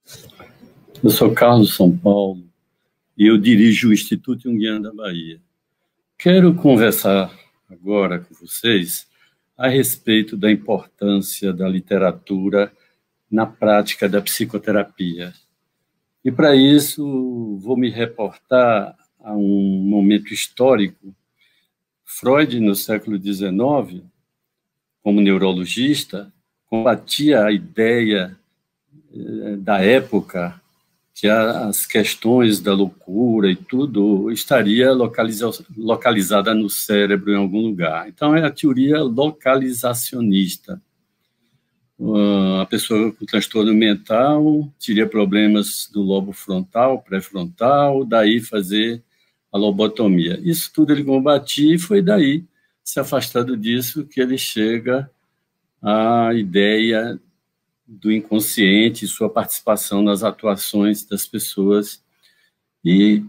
Eu sou Carlos São Paulo e eu dirijo o Instituto Jungiano da Bahia. Quero conversar agora com vocês a respeito da importância da literatura na prática da psicoterapia. E, para isso, vou me reportar a um momento histórico. Freud, no século XIX, como neurologista, combatia a ideia da época que as questões da loucura e tudo estaria localizada no cérebro em algum lugar. Então, é a teoria localizacionista. A pessoa com transtorno mental teria problemas do lobo frontal, pré-frontal, daí fazer a lobotomia. Isso tudo ele combatia e foi daí, se afastando disso, que ele chega à ideia do inconsciente e sua participação nas atuações das pessoas. E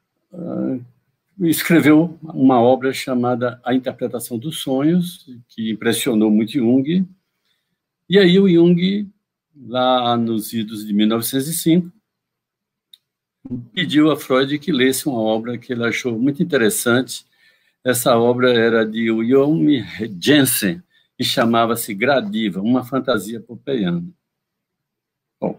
escreveu uma obra chamada A Interpretação dos Sonhos, que impressionou muito Jung. E aí o Jung, lá nos idos de 1905, pediu a Freud que lesse uma obra que ele achou muito interessante. Essa obra era de Wilhelm Jensen e chamava-se Gradiva, uma fantasia popeyana. Bom,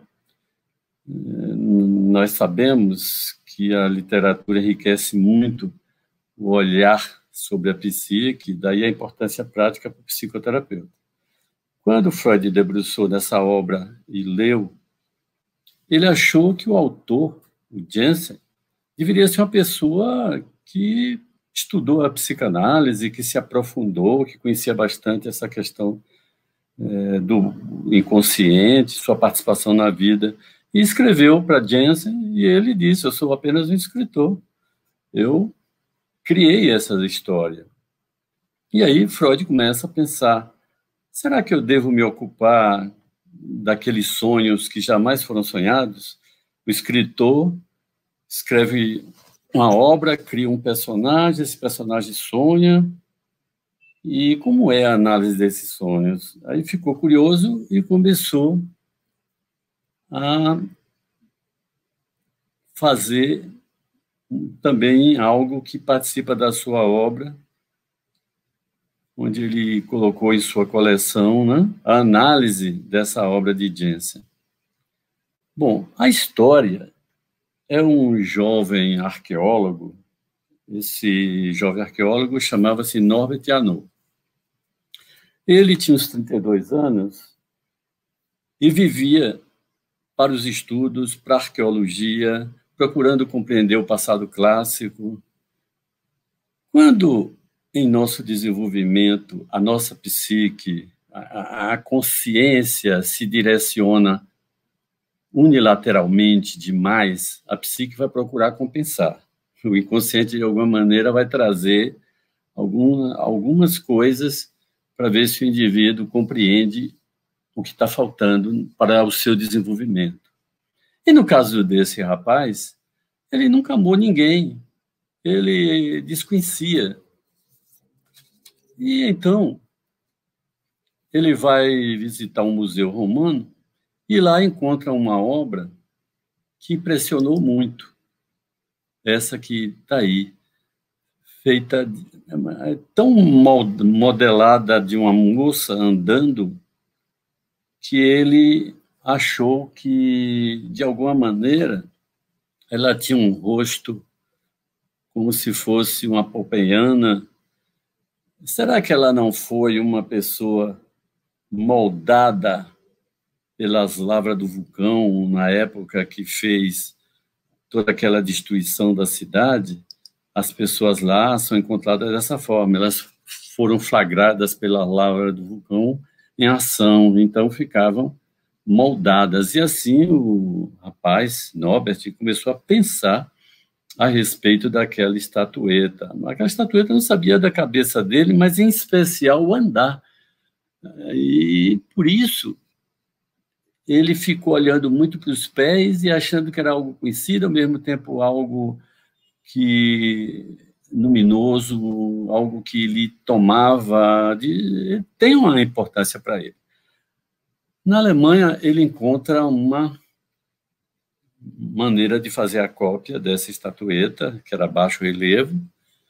nós sabemos que a literatura enriquece muito o olhar sobre a psique, daí a importância prática para o psicoterapeuta. Quando Freud debruçou nessa obra e leu, ele achou que o autor, o Jensen, deveria ser uma pessoa que estudou a psicanálise, que se aprofundou, que conhecia bastante essa questão do inconsciente, sua participação na vida, e escreveu para Jensen, e ele disse: eu sou apenas um escritor, eu criei essa história. E aí Freud começa a pensar: será que eu devo me ocupar daqueles sonhos que jamais foram sonhados? O escritor escreve uma obra, cria um personagem, esse personagem sonha, e como é a análise desses sonhos? Aí ficou curioso e começou a fazer também algo que participa da sua obra, onde ele colocou em sua coleção, né, a análise dessa obra de Jensen. Bom, a história é um jovem arqueólogo. Esse jovem arqueólogo chamava-se Norbert Janot. Ele tinha uns 32 anos e vivia para os estudos, para a arqueologia, procurando compreender o passado clássico. Quando, em nosso desenvolvimento, a nossa psique, a consciência se direciona unilateralmente demais, a psique vai procurar compensar. O inconsciente, de alguma maneira, vai trazer algumas coisas para ver se o indivíduo compreende o que está faltando para o seu desenvolvimento. E no caso desse rapaz, ele nunca amou ninguém, ele desconhecia. E então, ele vai visitar um museu romano e lá encontra uma obra que impressionou muito. Essa que está aí, feita, tão modelada de uma moça andando, que ele achou que, de alguma maneira, ela tinha um rosto como se fosse uma popeyana. Será que ela não foi uma pessoa moldada pelas lavras do vulcão, na época que fez toda aquela destruição da cidade? As pessoas lá são encontradas dessa forma, elas foram flagradas pela lava do vulcão em ação, então ficavam moldadas. E assim o rapaz, Norbert, começou a pensar a respeito daquela estatueta. Aquela estatueta não sabia da cabeça dele, mas em especial o andar. E por isso ele ficou olhando muito para os pés e achando que era algo conhecido, ao mesmo tempo algo que luminoso, algo que lhe tomava, tem uma importância para ele. Na Alemanha, ele encontra uma maneira de fazer a cópia dessa estatueta, que era baixo relevo,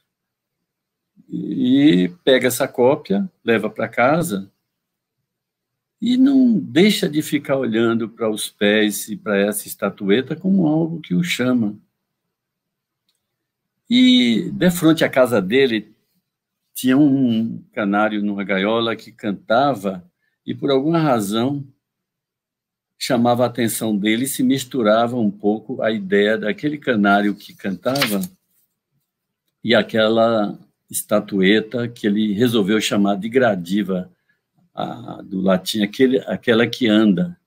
e pega essa cópia, leva para casa e não deixa de ficar olhando para os pés e para essa estatueta como algo que o chama. E, de frente à casa dele, tinha um canário numa gaiola que cantava e, por alguma razão, chamava a atenção dele e se misturava um pouco a ideia daquele canário que cantava e aquela estatueta que ele resolveu chamar de gradiva, do latim, aquela que anda.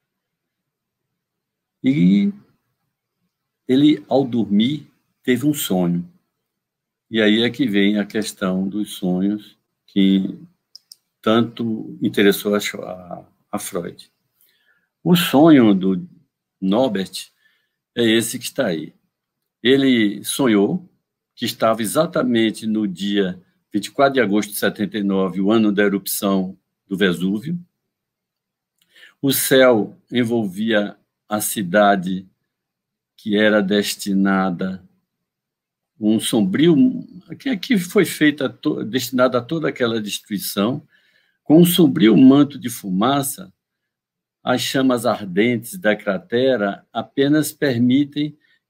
E ele, ao dormir, teve um sonho. E aí é que vem a questão dos sonhos que tanto interessou a Freud. O sonho do Norbert é esse que está aí. Ele sonhou que estava exatamente no dia 24 de agosto de 79, o ano da erupção do Vesúvio. O céu envolvia a cidade que era destinada um sombrio, que foi feita, destinada a toda aquela destruição, com um sombrio manto de fumaça. As chamas ardentes da cratera apenas permitia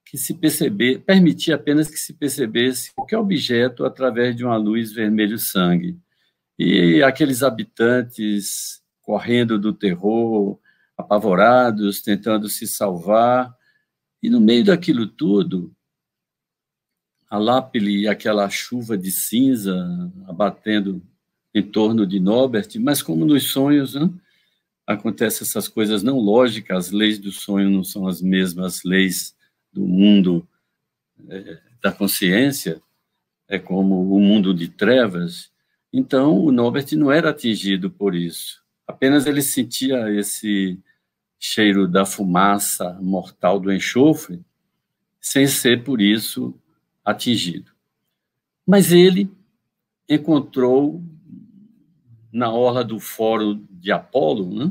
apenas que se percebesse qualquer objeto através de uma luz vermelho-sangue. E aqueles habitantes correndo do terror, apavorados, tentando se salvar. E no meio daquilo tudo, a lápide e aquela chuva de cinza abatendo em torno de Norbert, mas como nos sonhos, né? Acontecem essas coisas não lógicas, as leis do sonho não são as mesmas leis do mundo da consciência, é como o mundo de trevas. Então, o Norbert não era atingido por isso. Apenas ele sentia esse cheiro da fumaça mortal do enxofre, sem ser, por isso, atingido. Mas ele encontrou, na orla do Fórum de Apolo, né,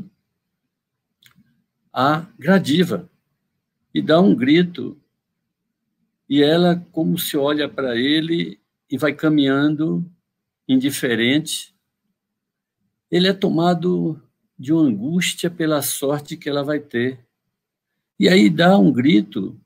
a Gradiva, e dá um grito, e ela, como se olha para ele e vai caminhando indiferente, ele é tomado de uma angústia pela sorte que ela vai ter. E aí dá um grito,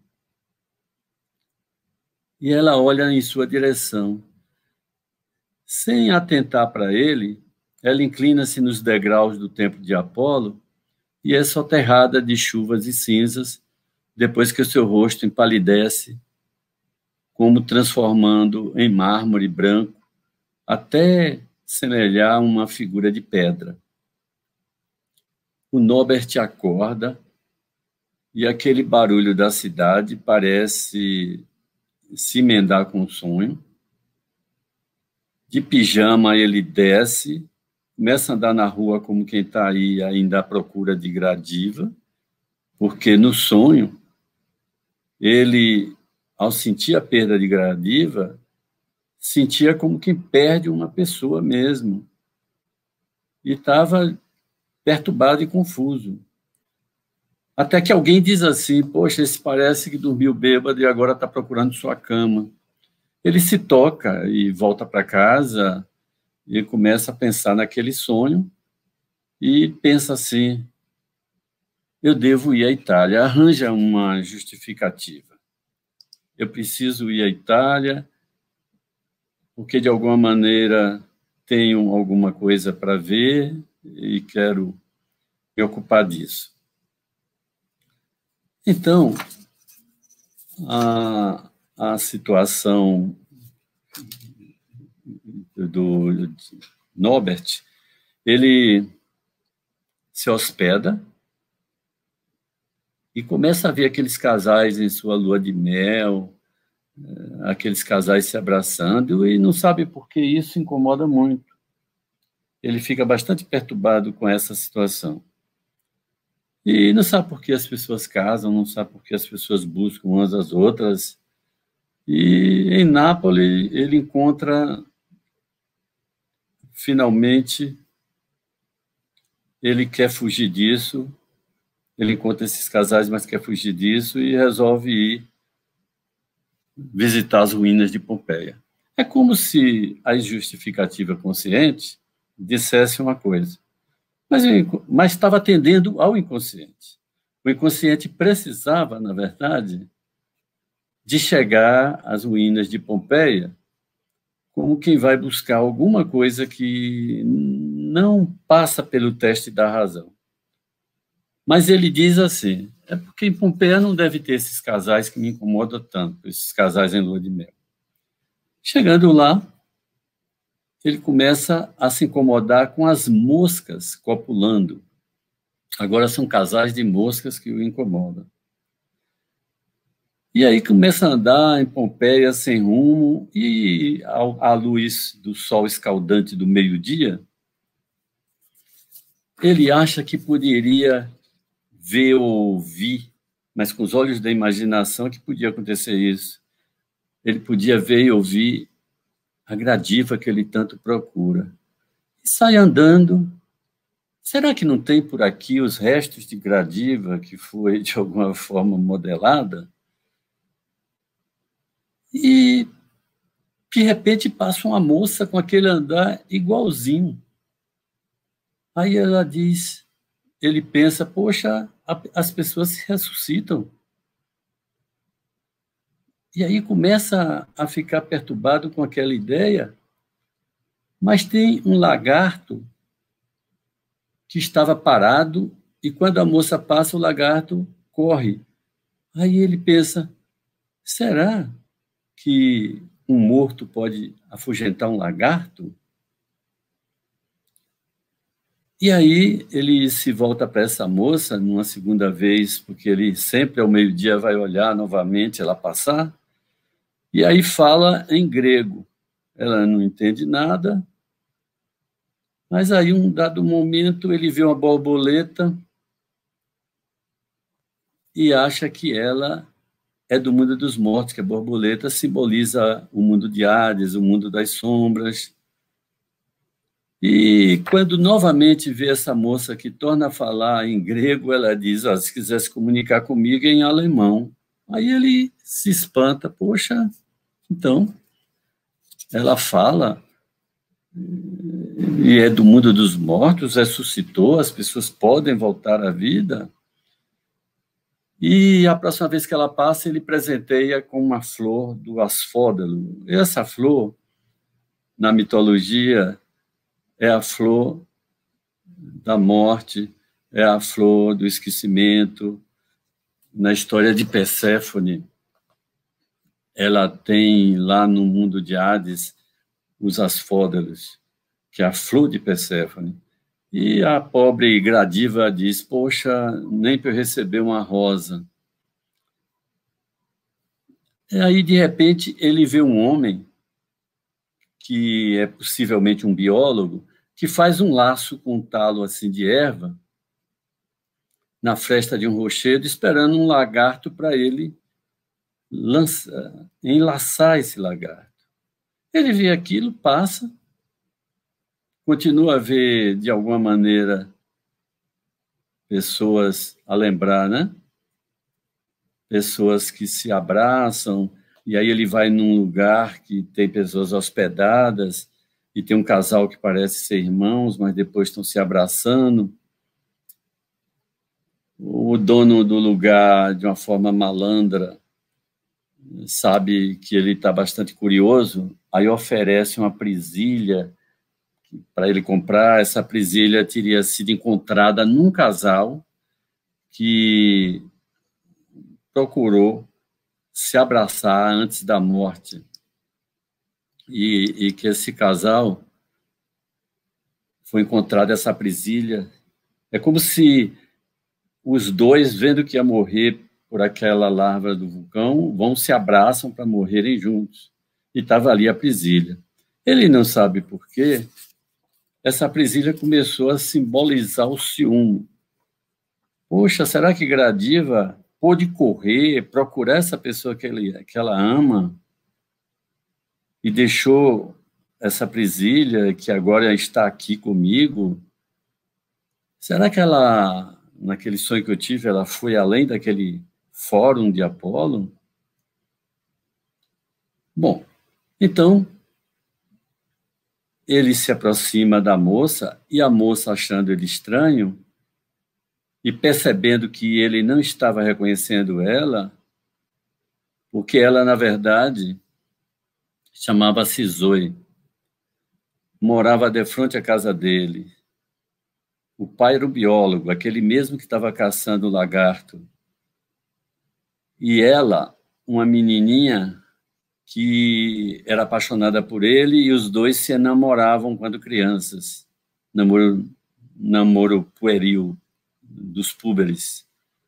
e ela olha em sua direção. Sem atentar para ele, ela inclina-se nos degraus do templo de Apolo e é soterrada de chuvas e cinzas, depois que o seu rosto empalidece, como transformando em mármore branco, até semelhar uma figura de pedra. O Norbert acorda e aquele barulho da cidade parece se emendar com o sonho. De pijama ele desce, começa a andar na rua como quem está aí ainda à procura de Gradiva, porque no sonho ele, ao sentir a perda de Gradiva, sentia como quem perde uma pessoa mesmo. E estava perturbado e confuso. Até que alguém diz assim, poxa, esse parece que dormiu bêbado e agora está procurando sua cama. Ele se toca e volta para casa e começa a pensar naquele sonho e pensa assim, eu devo ir à Itália. Arranja uma justificativa. Eu preciso ir à Itália porque, de alguma maneira, tenho alguma coisa para ver e quero me ocupar disso. Então, a situação do Norbert, ele se hospeda e começa a ver aqueles casais em sua lua de mel, aqueles casais se abraçando, e não sabe por que isso incomoda muito. Ele fica bastante perturbado com essa situação. E não sabe por que as pessoas casam, não sabe por que as pessoas buscam umas às outras. E em Nápoles ele encontra, finalmente, ele quer fugir disso, ele encontra esses casais, mas quer fugir disso e resolve ir visitar as ruínas de Pompeia. É como se a justificativa consciente dissesse uma coisa, mas estava atendendo ao inconsciente. O inconsciente precisava, na verdade, de chegar às ruínas de Pompeia como quem vai buscar alguma coisa que não passa pelo teste da razão. Mas ele diz assim, é porque em Pompeia não deve ter esses casais que me incomodam tanto, esses casais em lua de mel. Chegando lá, ele começa a se incomodar com as moscas copulando. Agora são casais de moscas que o incomodam. E aí começa a andar em Pompeia sem rumo, e à luz do sol escaldante do meio-dia, ele acha que poderia ver ou ouvir, mas com os olhos da imaginação, que podia acontecer isso. Ele podia ver e ouvir a gradiva que ele tanto procura. E sai andando. Será que não tem por aqui os restos de gradiva que foi, de alguma forma, modelada? E, de repente, passa uma moça com aquele andar igualzinho. Aí ela diz, ele pensa, poxa, as pessoas se ressuscitam. E aí começa a ficar perturbado com aquela ideia, mas tem um lagarto que estava parado, e quando a moça passa, o lagarto corre. Aí ele pensa, será que um morto pode afugentar um lagarto? E aí ele se volta para essa moça numa segunda vez, porque ele sempre ao meio-dia vai olhar novamente ela passar, e aí fala em grego. Ela não entende nada, mas aí, um dado momento, ele vê uma borboleta e acha que ela é do mundo dos mortos, que a borboleta simboliza o mundo de Hades, o mundo das sombras. E quando novamente vê essa moça que torna a falar em grego, ela diz, se quiser se comunicar comigo em alemão. Aí ele se espanta, poxa, então, ela fala e é do mundo dos mortos, ressuscitou, as pessoas podem voltar à vida. E a próxima vez que ela passa, ele presenteia com uma flor do asfódalo. E essa flor, na mitologia, é a flor da morte, é a flor do esquecimento. Na história de Perséfone, ela tem lá no mundo de Hades os asfódalos, que é a flor de Perséfone. E a pobre Gradiva diz, poxa, nem para eu receber uma rosa. E aí, de repente, ele vê um homem, que é possivelmente um biólogo, que faz um laço com um talo assim de erva na fresta de um rochedo, esperando um lagarto para ele enlaçar esse lagarto. Ele vê aquilo, passa, continua a ver, de alguma maneira, pessoas a lembrar, né? Pessoas que se abraçam, e aí ele vai num lugar que tem pessoas hospedadas, e tem um casal que parece ser irmãos, mas depois estão se abraçando. O dono do lugar, de uma forma malandra, sabe que ele está bastante curioso, aí oferece uma presilha para ele comprar. Essa presilha teria sido encontrada num casal que procurou se abraçar antes da morte, e que esse casal foi encontrada essa presilha. É como se os dois, vendo que ia morrer por aquela larva do vulcão, vão se abraçam para morrerem juntos. E estava ali a presilha. Ele não sabe por quê, essa presilha começou a simbolizar o ciúme. Poxa, será que Gradiva pôde correr, procurar essa pessoa que ela ama e deixou essa presilha que agora está aqui comigo? Será que ela naquele sonho que eu tive, ela foi além daquele fórum de Apolo. Bom, então, ele se aproxima da moça, e a moça, achando ele estranho, e percebendo que ele não estava reconhecendo ela, porque ela, na verdade, chamava-se Zoe, morava de frente à casa dele. O pai era o biólogo, aquele mesmo que estava caçando o lagarto. E ela, uma menininha que era apaixonada por ele, e os dois se namoravam quando crianças. Namoro pueril dos púberes.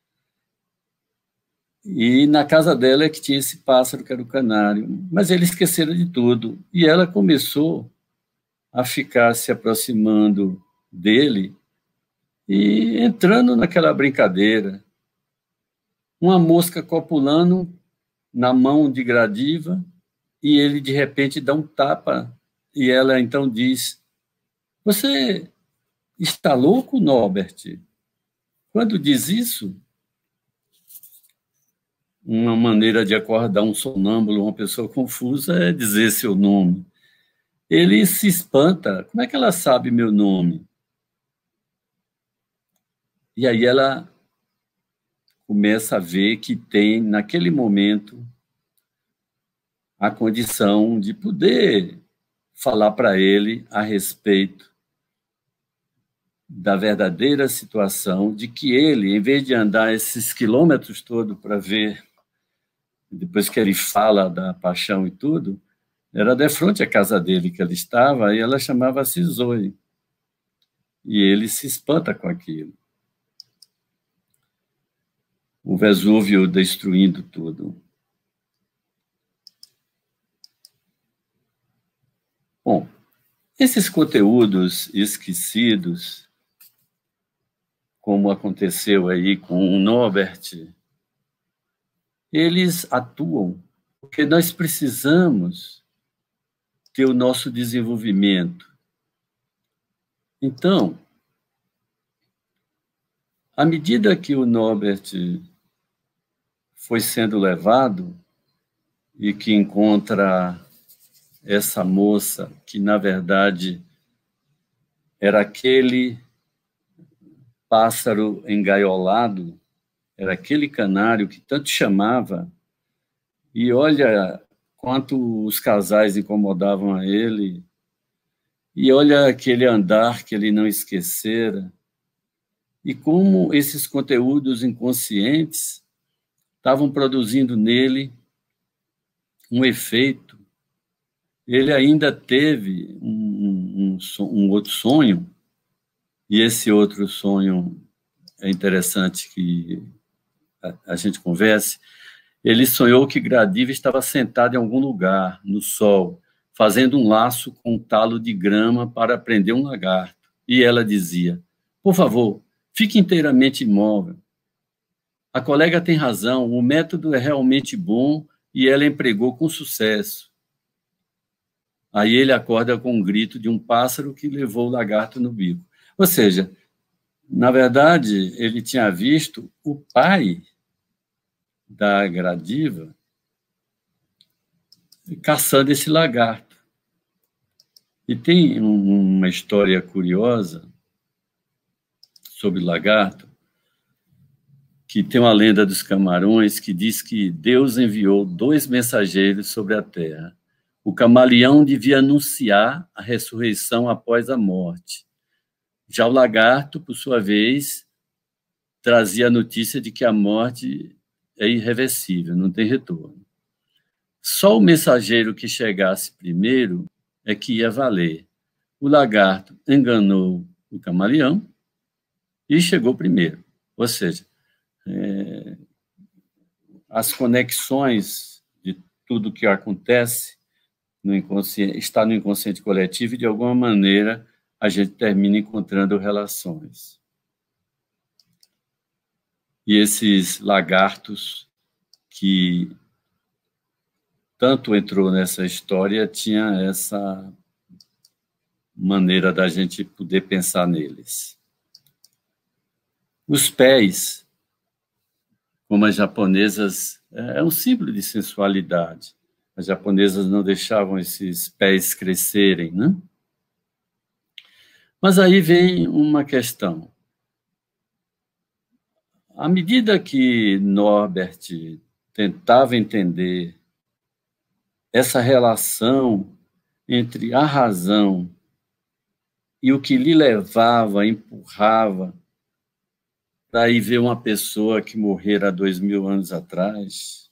E na casa dela é que tinha esse pássaro que era o canário. Mas eles esqueceram de tudo. E ela começou a ficar se aproximando dele e entrando naquela brincadeira. Uma mosca copulando na mão de Gradiva, e ele, de repente, dá um tapa, e ela então diz: "Você está louco, Norbert?" Quando diz isso, uma maneira de acordar um sonâmbulo, uma pessoa confusa, é dizer seu nome. Ele se espanta: "Como é que ela sabe meu nome?" E aí ela começa a ver que tem, naquele momento, a condição de poder falar para ele a respeito da verdadeira situação, de que ele, em vez de andar esses quilômetros todos para ver, depois que ele fala da paixão e tudo, era de frente à casa dele que ela estava, e ela chamava-se Zoe. E ele se espanta com aquilo. O Vesúvio destruindo tudo. Bom, esses conteúdos esquecidos, como aconteceu aí com o Norbert, eles atuam porque nós precisamos ter o nosso desenvolvimento. Então, à medida que o Norbert foi sendo levado e que encontra essa moça que, na verdade, era aquele pássaro engaiolado, era aquele canário que tanto chamava, e olha quanto os casais incomodavam a ele, e olha aquele andar que ele não esquecera, e como esses conteúdos inconscientes estavam produzindo nele um efeito. Ele ainda teve um outro sonho, e esse outro sonho é interessante que a gente converse. Ele sonhou que Gradiva estava sentada em algum lugar, no sol, fazendo um laço com um talo de grama para prender um lagarto. E ela dizia: "Por favor, fique inteiramente imóvel. A colega tem razão, o método é realmente bom e ela empregou com sucesso." Aí ele acorda com um grito de um pássaro que levou o lagarto no bico. Ou seja, na verdade, ele tinha visto o pai da Gradiva caçando esse lagarto. E tem uma história curiosa sobre o lagarto, que tem uma lenda dos Camarões que diz que Deus enviou 2 mensageiros sobre a terra. O camaleão devia anunciar a ressurreição após a morte. Já o lagarto, por sua vez, trazia a notícia de que a morte é irreversível, não tem retorno. Só o mensageiro que chegasse primeiro é que ia valer. O lagarto enganou o camaleão e chegou primeiro. Ou seja, as conexões de tudo que acontece no inconsciente, está no inconsciente coletivo, e de alguma maneira a gente termina encontrando relações. E esses lagartos que tanto entrou nessa história tinha essa maneira da gente poder pensar neles. Os pés, como as japonesas, é um símbolo de sensualidade. As japonesas não deixavam esses pés crescerem, né? Mas aí vem uma questão. À medida que Norbert tentava entender essa relação entre a razão e o que lhe levava, empurrava para ir ver uma pessoa que morrera há 2000 anos atrás,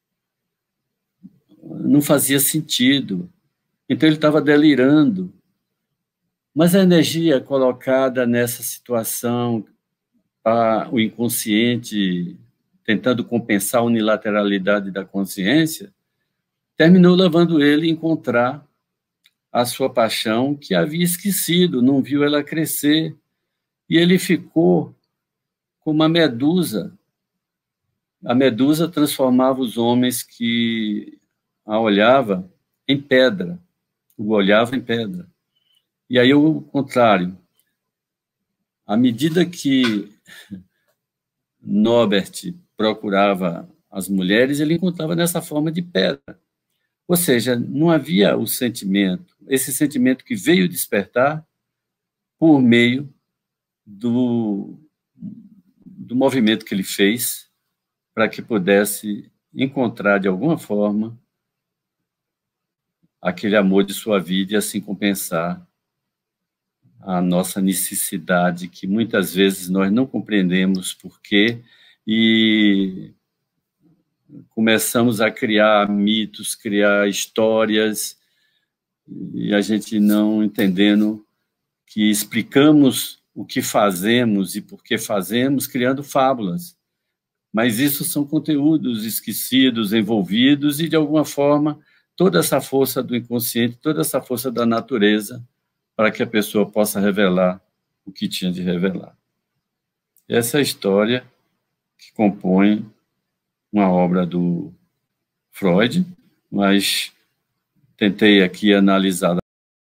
não fazia sentido. Então ele estava delirando. Mas a energia colocada nessa situação, o inconsciente tentando compensar a unilateralidade da consciência, terminou levando ele a encontrar a sua paixão que havia esquecido, não viu ela crescer. E ele ficou como uma medusa. A medusa transformava os homens que a olhava em pedra, o olhava em pedra. E aí o contrário. À medida que Norbert procurava as mulheres, ele encontrava nessa forma de pedra. Ou seja, não havia o sentimento, esse sentimento que veio despertar por meio do movimento que ele fez para que pudesse encontrar, de alguma forma, aquele amor de sua vida e assim compensar a nossa necessidade, que muitas vezes nós não compreendemos por quê, e começamos a criar mitos, criar histórias, e a gente não entendendo que explicamos o que fazemos e por que fazemos, criando fábulas. Mas isso são conteúdos esquecidos, envolvidos, e, de alguma forma, toda essa força do inconsciente, toda essa força da natureza, para que a pessoa possa revelar o que tinha de revelar. Essa é a história que compõe uma obra do Freud, mas tentei aqui analisá-la